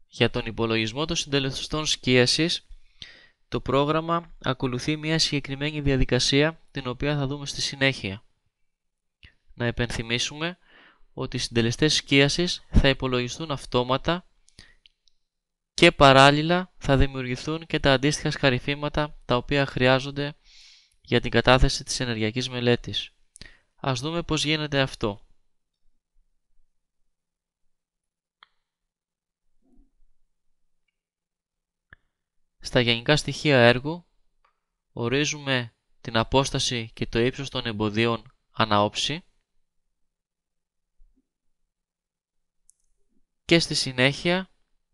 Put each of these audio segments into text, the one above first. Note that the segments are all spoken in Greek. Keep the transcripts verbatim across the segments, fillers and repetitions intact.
Για τον υπολογισμό των συντελεστών σκίασης, το πρόγραμμα ακολουθεί μια συγκεκριμένη διαδικασία, την οποία θα δούμε στη συνέχεια. Να υπενθυμίσουμε ότι οι συντελεστές σκίασης θα υπολογιστούν αυτόματα και παράλληλα θα δημιουργηθούν και τα αντίστοιχα σκαρυφήματα τα οποία χρειάζονται για την κατάθεση της ενεργειακής μελέτης. Ας δούμε πώς γίνεται αυτό. Στα γενικά στοιχεία έργου ορίζουμε την απόσταση και το ύψος των εμποδίων ανά όψη και στη συνέχεια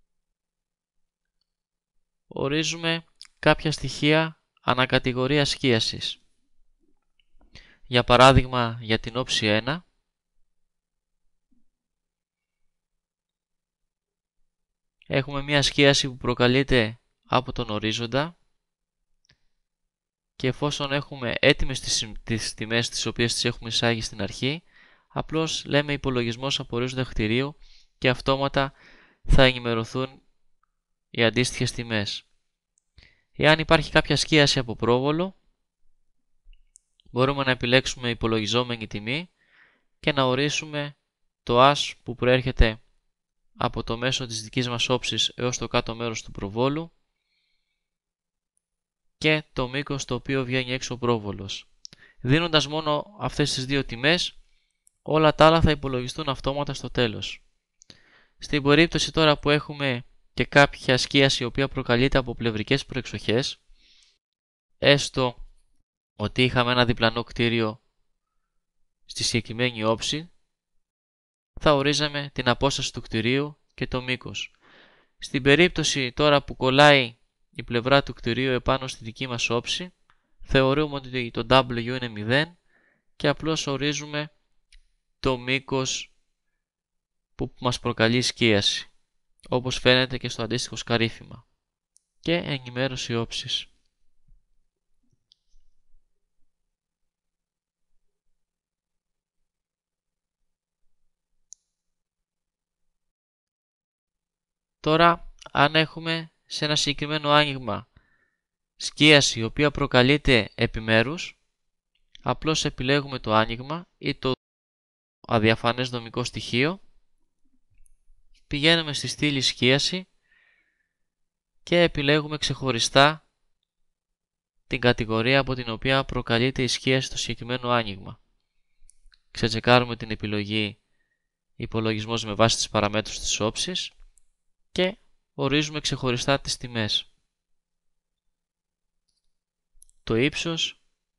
ορίζουμε κάποια στοιχεία ανακατηγορία σκίασης. Για παράδειγμα, για την όψη ένα έχουμε μια σκίαση που προκαλείται από τον ορίζοντα και εφόσον έχουμε έτοιμες τις, τις τιμές τις οποίες τις έχουμε εισάγει στην αρχή, απλώς λέμε υπολογισμός από ορίζοντα κτηρίου και αυτόματα θα ενημερωθούν οι αντίστοιχες τιμές. Εάν υπάρχει κάποια σκίαση από πρόβολο, μπορούμε να επιλέξουμε υπολογιζόμενη τιμή και να ορίσουμε το ας που προέρχεται από το μέσο της δικής μας όψης έως το κάτω μέρος του προβόλου και το μήκος το οποίο βγαίνει έξω ο πρόβολος. Δίνοντας μόνο αυτές τις δύο τιμές, όλα τα άλλα θα υπολογιστούν αυτόματα στο τέλος. Στην περίπτωση τώρα που έχουμε και κάποια σκίαση η οποία προκαλείται από πλευρικές προεξοχές, έστω ότι είχαμε ένα διπλανό κτίριο στη συγκεκριμένη όψη, θα ορίζαμε την απόσταση του κτιρίου και το μήκος. Στην περίπτωση τώρα που κολλάει η πλευρά του κτιρίου επάνω στη δική μας όψη, θεωρούμε ότι το W είναι μηδέν και απλώς ορίζουμε το μήκος που μας προκαλεί σκίαση, όπως φαίνεται και στο αντίστοιχο σκαρύφημα, και ενημέρωση όψης. Τώρα, αν έχουμε σε ένα συγκεκριμένο άνοιγμα σκίαση η οποία προκαλείται επιμέρους, απλώς επιλέγουμε το άνοιγμα ή το αδιαφανές δομικό στοιχείο, πηγαίνουμε στη στήλη σκίαση και επιλέγουμε ξεχωριστά την κατηγορία από την οποία προκαλείται η σκίαση στο συγκεκριμένο άνοιγμα. Ξετσεκάρουμε την επιλογή υπολογισμός με βάση τις παραμέτρους της όψης και ορίζουμε ξεχωριστά τις τιμές. Το ύψος,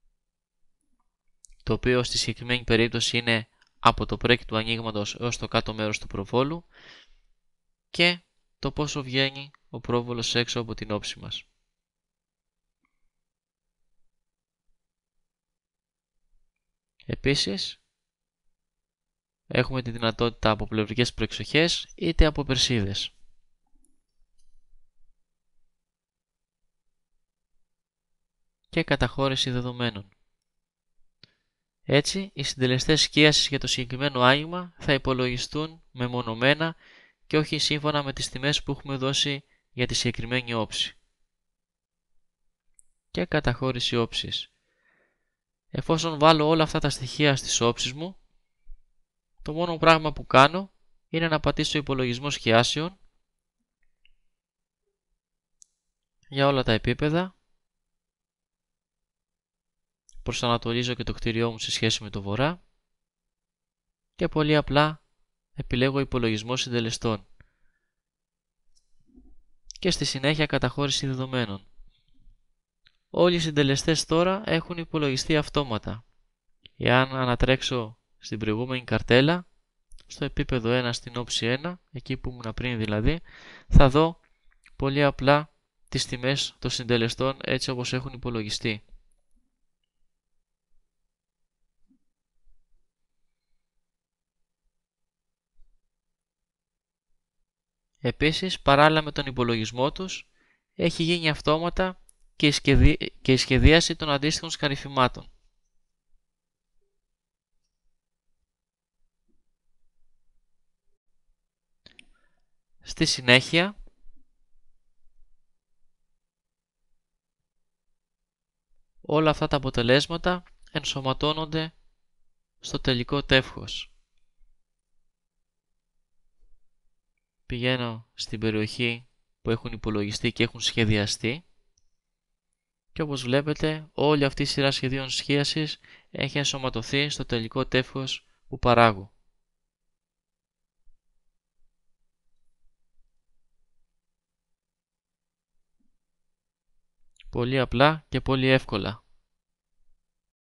το οποίο στη συγκεκριμένη περίπτωση είναι από το πρέκι του ανοίγματος έως το κάτω μέρος του προβόλου, και το πόσο βγαίνει ο πρόβολος έξω από την όψη μας. Επίσης, έχουμε τη δυνατότητα από πλευρικές προεξοχές είτε από περσίδες. Και καταχώρηση δεδομένων. Έτσι, οι συντελεστές σκίασης για το συγκεκριμένο άνοιγμα θα υπολογιστούν μεμονωμένα και όχι σύμφωνα με τις τιμές που έχουμε δώσει για τη συγκεκριμένη όψη. Και καταχώρηση όψης. Εφόσον βάλω όλα αυτά τα στοιχεία στις όψεις μου, το μόνο πράγμα που κάνω είναι να πατήσω υπολογισμό σκιάσεων για όλα τα επίπεδα. Προσανατολίζω και το κτίριό μου σε σχέση με το βορρά και πολύ απλά επιλέγω υπολογισμό συντελεστών και στη συνέχεια καταχώρηση δεδομένων. Όλοι οι συντελεστές τώρα έχουν υπολογιστεί αυτόματα. Εάν ανατρέξω στην προηγούμενη καρτέλα, στο επίπεδο ένα στην όψη ένα, εκεί που ήμουν πριν δηλαδή, θα δω πολύ απλά τις τιμές των συντελεστών έτσι όπως έχουν υπολογιστεί. Επίσης, παράλληλα με τον υπολογισμό τους, έχει γίνει αυτόματα και η, σχεδί... και η σχεδίαση των αντίστοιχων σκαρυφημάτων. Στη συνέχεια, όλα αυτά τα αποτελέσματα ενσωματώνονται στο τελικό τεύχος. Πηγαίνω στην περιοχή που έχουν υπολογιστεί και έχουν σχεδιαστεί και όπως βλέπετε όλη αυτή η σειρά σχεδίων σχίασης έχει ενσωματωθεί στο τελικό τεύχος που παράγω. Πολύ απλά και πολύ εύκολα.